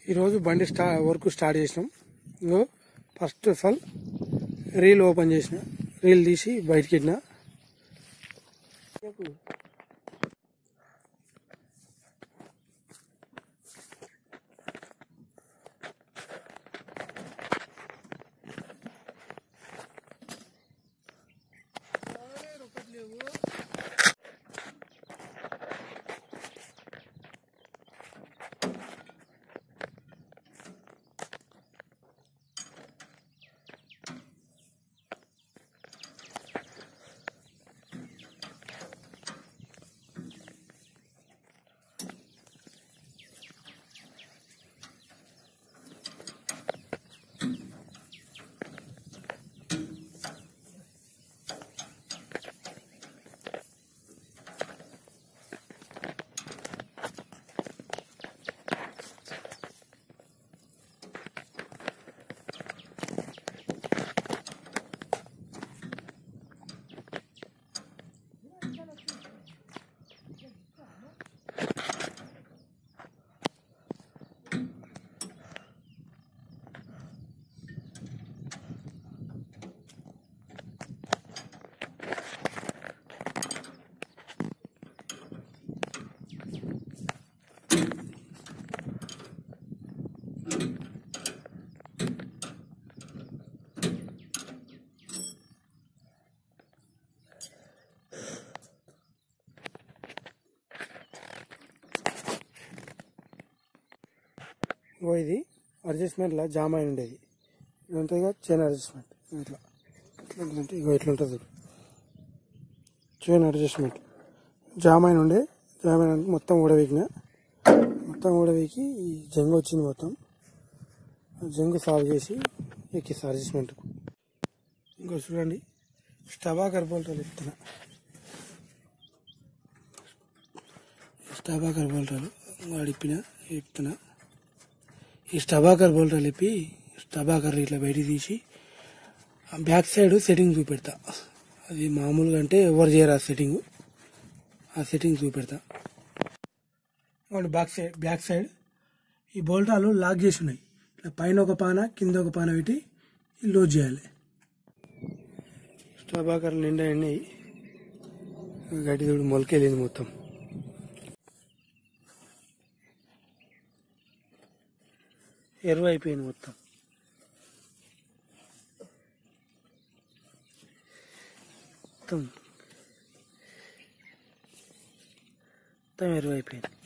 ఈరోజు బండి work start చేసినాం. ఇంకో first of all reel open చేసిన, రీల్ తీసి బయటికి పెట్టిన. ఇది అడ్జస్ట్మెంట్లో జామ్ అయి ఉండేది. ఇది ఉంటుంది కదా చైన్ అడ్జస్ట్మెంట్. ఇట్లా ఇట్లా ఇగో ఇట్లా ఉంటుంది. చైన్ అడ్జస్ట్మెంట్ జామ్ అయిన ఉండే, జామ్ అయిన మొత్తం ఊడవీకిన. మొత్తం ఊడవీకి ఈ జంగు వచ్చింది. మొత్తం జంగు సాల్వ్ చేసి ఎక్కిస్తా అడ్జస్ట్మెంట్. ఇంకో చూడండి, స్టబాకర్ బోల్టాలు ఇస్తున్నా. స్టబాకర్ బోల్టాలు వాడిప్పిన ఇస్తున్నా. ఈ స్టబాకర్ బోల్టాలు ఇప్పి స్టబాకర్ ఇట్లా బయటికి తీసి బ్యాక్ సైడ్ సెట్టింగ్ చూపెడతా. అది మామూలుగా అంటే ఎవరు చేయరు ఆ సెట్టింగ్. ఆ సెట్టింగ్ చూపెడతా. బ్యాక్ సైడ్ ఈ బోల్టాలు లాక్ చేసి ఉన్నాయి. ఇట్లా పైన ఒక పాన కింద ఒక పాన పెట్టి లోడ్ చేయాలి. స్టబాకర్ నిండా ఎండినాయి. గడ్డి తోడు మొలకెళ్ళింది మొత్తం. ఎరువు అయిపోయింది మొత్తం. మొత్తం ఎరువు అయిపోయింది.